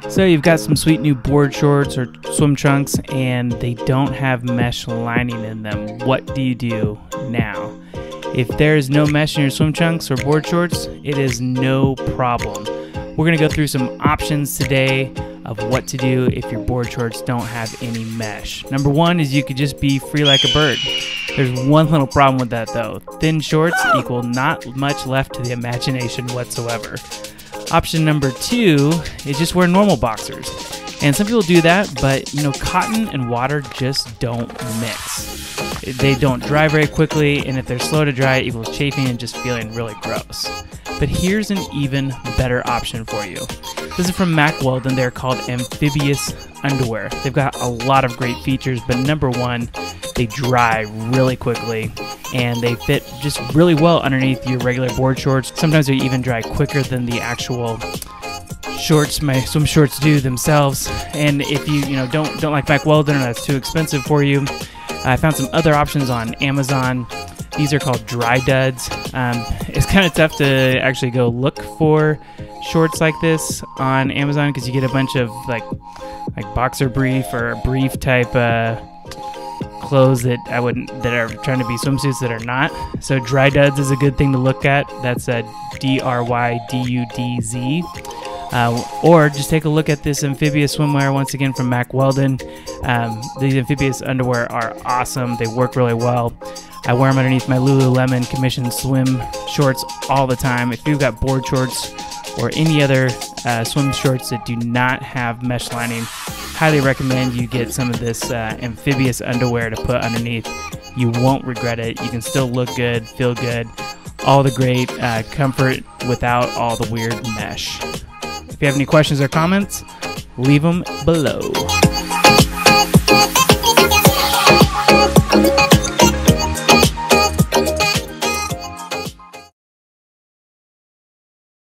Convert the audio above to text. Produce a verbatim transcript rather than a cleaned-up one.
So you've got some sweet new board shorts or swim trunks and they don't have mesh lining in them. What do you do now? If there is no mesh in your swim trunks or board shorts, it is no problem. We're going to go through some options today of what to do if your board shorts don't have any mesh. Number one is you could just be free like a bird. There's one little problem with that though. Thin shorts equal not much left to the imagination whatsoever. Option number two is just wear normal boxers. And some people do that, but you know, cotton and water just don't mix. They don't dry very quickly, and if they're slow to dry, it equals chafing and just feeling really gross. But here's an even better option for you. This is from Mack Weldon. They're called amphibious underwear. They've got a lot of great features, but number one, they dry really quickly and they fit just really well underneath your regular board shorts. Sometimes they even dry quicker than the actual shorts my swim shorts do themselves. And if you you know don't don't like Mack Weldon or that's too expensive for you, I found some other options on Amazon. These are called Dry Duds. Um, it's kind of tough to actually go look for shorts like this on Amazon because you get a bunch of like like boxer brief or brief type uh, clothes that I wouldn't that are trying to be swimsuits that are not. So Dry Duds is a good thing to look at. That's a D R Y D U D Z. Uh, or just take a look at this amphibious swimwear once again from Mack Weldon. Um, these amphibious underwear are awesome. They work really well. I wear them underneath my Lululemon commissioned swim shorts all the time. If you've got board shorts or any other uh, swim shorts that do not have mesh lining, highly recommend you get some of this uh, amphibious underwear to put underneath. You won't regret it. You can still look good, feel good, all the great uh, comfort without all the weird mesh. If you have any questions or comments, leave them below.